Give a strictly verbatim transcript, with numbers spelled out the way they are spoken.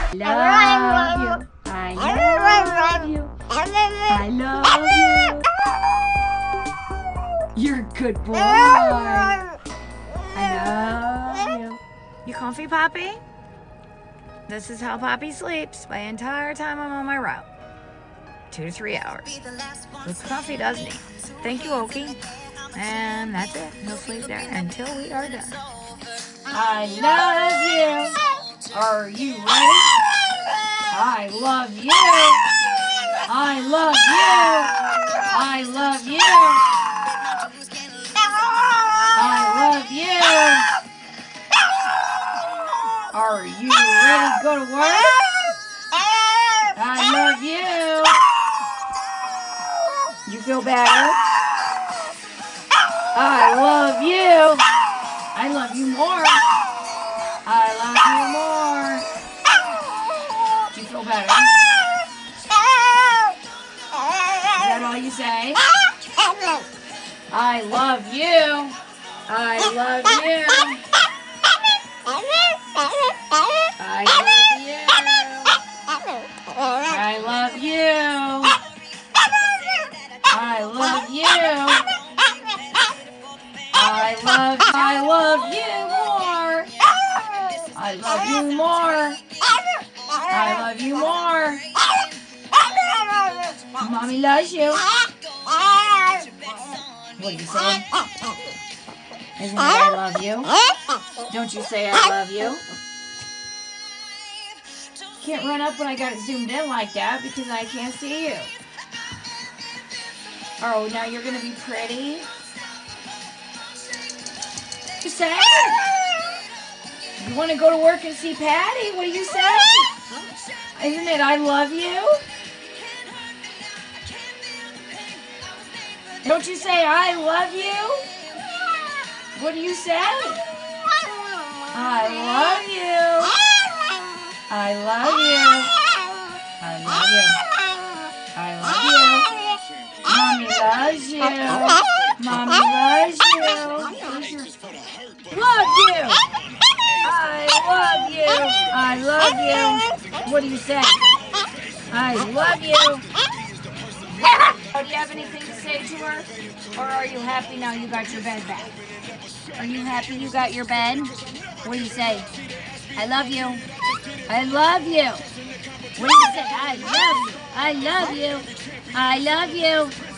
Love you. I love you. I love you. You're a good boy. I love you. You comfy, Poppy? This is how Poppy sleeps my entire time I'm on my route. Two to three hours. Looks comfy, doesn't he? Thank you, Okie. And that's it. He'll sleep there until we are done. I love you. Are you ready? I love you. I love you. I love you. I love you. Are you ready to go to work? I love you. You feel better? I love you. I love you more. I love you more. Do you feel better? Is that all you say? I love you. I love you. I love you. I love you. I love you. I love, I love you more. I love you more. I love you more. Mommy loves you. What do you say? Isn't it I love you? Don't you say I love you? Can't run up when I got it zoomed in like that because I can't see you. Oh, now you're going to be pretty? You say? You want to go to work and see Patty? What do you say? Isn't it I love you? Don't you say I love you? What do you say? I love you. I love you. I love you. I love you. Mommy loves you. Mommy loves you. Love you. I love you. I love you. What do you say? I love you. Oh, do you have anything to say to her? Or are you happy now you got your bed back? Are you happy you got your bed? What do you say? I love you. I love you. What do you say? I love you. I love you. I love you.